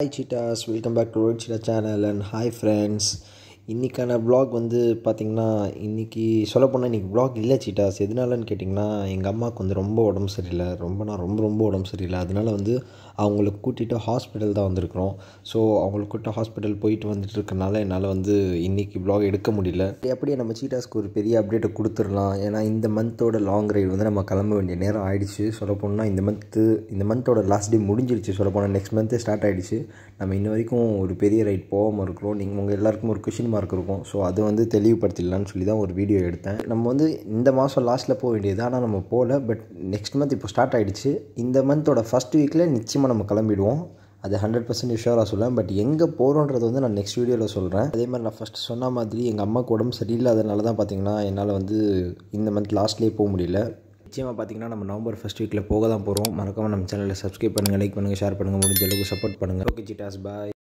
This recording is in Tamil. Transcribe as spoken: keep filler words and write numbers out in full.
Hi cheetas, welcome back to whitecheetah channel and hi friends. இன்றைக்கான vlog வந்து பார்த்திங்கன்னா இன்றைக்கி சொல்லப்போனால் இன்றைக்கி vlog இல்லை cheetas. எதனாலன்னு கேட்டிங்கன்னா எங்கள் அம்மாவுக்கு வந்து ரொம்ப உடம்பு சரியில்லை, ரொம்பனா ரொம்ப ரொம்ப உடம்பு சரியில்லை. அதனால வந்து அவங்களுக்கு கூட்டிகிட்டு ஹாஸ்பிட்டல் தான் வந்திருக்கிறோம். ஸோ அவங்களுக்கு கூட்ட ஹாஸ்பிட்டல் போயிட்டு வந்துட்டு இருக்கனால என்னால் வந்து இன்றைக்கி vlog எடுக்க முடியல. அப்படியே நம்ம cheetasக்கு ஒரு பெரிய அப்டேட்டை கொடுத்துடலாம். ஏன்னா இந்த மந்தோட லாங் ரைடு வந்து நம்ம கிளம்ப வேண்டிய நேரம் ஆகிடுச்சு. சொல்லப்போனால் இந்த மந்த்து இந்த மந்தோட லாஸ்ட் டே முடிஞ்சிருச்சு. சொல்லப்போனால் நெக்ஸ்ட் மந்த்தே ஸ்டார்ட் ஆகிடுச்சு. நம்ம இன்ன வரைக்கும் ஒரு பெரிய ரைட் போகாமல் இருக்கிறோம். நீங்கள் உங்கள் எல்லாருக்கும் ஒரு கொஷின் மார்க் இருக்கும். ஸோ அது வந்து தெளிவுபடுத்திடலான்னு சொல்லி தான் ஒரு வீடியோ எடுத்தேன். நம்ம வந்து இந்த மாதம் லாஸ்ட்டில் போக வேண்டியது, ஆனால் நம்ம போகல. பட் நெக்ஸ்ட் மந்த் இப்போ ஸ்டார்ட் ஆகிடுச்சு. இந்த மந்தோட ஃபஸ்ட் வீக்கில் நிச்சயமாக நம்ம கிளம்பிடுவோம். அது ஹண்ட்ரட் பர்சன்ட் ஷுவராக சொல்லுவேன். பட் எங்கே போகிறோன்றது வந்து நான் நெக்ஸ்ட் வீடியோவில் சொல்கிறேன். அதே மாதிரி நான் ஃபஸ்ட்டு சொன்ன மாதிரி எங்கள் அம்மாவுக்கு உடம்பு சரியில்லாதனால தான் பார்த்திங்கன்னா என்னால் வந்து இந்த மந்த் லாஸ்ட்லேயே போக முடியல. நிச்சயமாக பார்த்திங்கன்னா நம்ம நவம்பர் ஃபஸ்ட் வீக்கில் போக தான் போகிறோம். மறக்காமல் நம்ம சேனலில் சப்ஸ்கிரைப் பண்ணுங்கள், லைக் பண்ணுங்கள், ஷேர் பண்ணுங்கள், முடிஞ்ச அளவுக்கு சப்போர்ட் பண்ணுங்கள். ஓகே cheetas, பாய்.